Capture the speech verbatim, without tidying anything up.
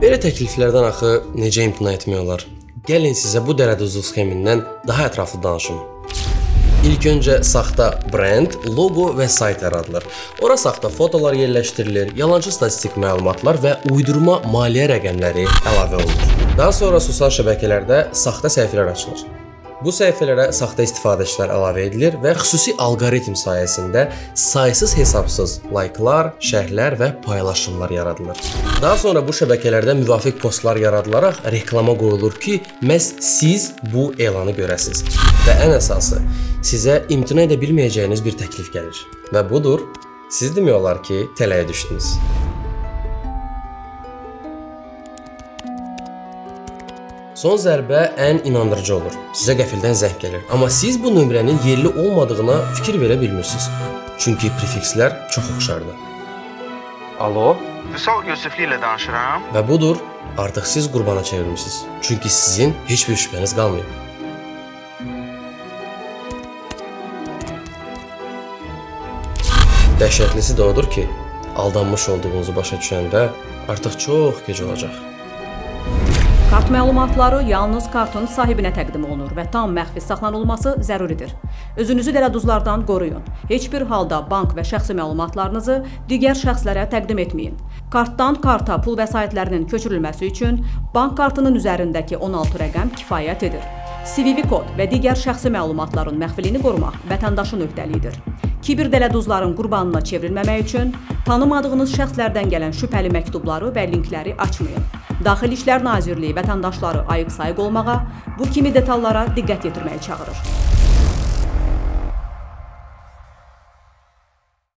Belə təkliflərdən axı necə imtina etmək olar? Gəlin sizə bu dələduzluq sxemindən daha ətraflı danışım. İlk öncə saxta brend, logo və sayt yaradılır. Ora saxta fotolar yerləşdirilir, yalançı statistik məlumatlar və uydurma maliyyə rəqəmləri əlavə olunur. Daha sonra sosial şəbəkələrdə saxta səhifələr açılır. Bu səhifələrə saxta istifadəçilər əlavə edilir və xüsusi alqoritm sayəsində saysız hesabsız layklar, şərhlər və paylaşımlar yaradılır. Daha sonra bu şəbəkələrdə müvafiq postlar yaradılaraq reklama qoyulur ki, məhz siz bu elanı görəsiniz. Və ən əsası, sizə imtina edə bilməyəcəyiniz bir təklif gəlir. Və budur, siz demək olar ki, tələyə düşdünüz. Son zərbə ən inandırıcı olur. Sizə qəfildən zəng gəlir. Amma siz bu nömrənin yerli olmadığına fikir verə bilmirsiniz. Çünki prefikslər çox oxşardır. Alo? Vüsal Yusifli ilə danışıram. Və budur, artıq siz qurbana çevrilmişsiniz. Çünki sizin heç bir şübhəniz qalmayıb. Dəhşətlisi də odur ki, aldanmış olduğunuzu başa düşəndə artıq çox gec olacaq. Kart məlumatları yalnız kartın sahibinə təqdim olunur və tam məxfi saxlanılması zəruridir. Özünüzü dələduzlardan qoruyun. Heç bir halda bank və şəxsi məlumatlarınızı digər şəxslərə təqdim etməyin. Kartdan karta pul vəsaitlərinin köçürülməsi üçün bank kartının üzərindəki on altı rəqəm kifayət edir. C V V kod və digər şəxsi məlumatların məxfiliyini qorumaq vətəndaşın öhdəliyidir. Kiber dələduzların qurbanına çevrilməmək üçün tanımadığınız şəxslərdən gələn şübhəli məktubları və linkləri açmayın. Daxili İşlər Nazirliyi vətəndaşları ayıq-sayıq olmağa, bu kimi detallara diqqət yetirməyi çağırır.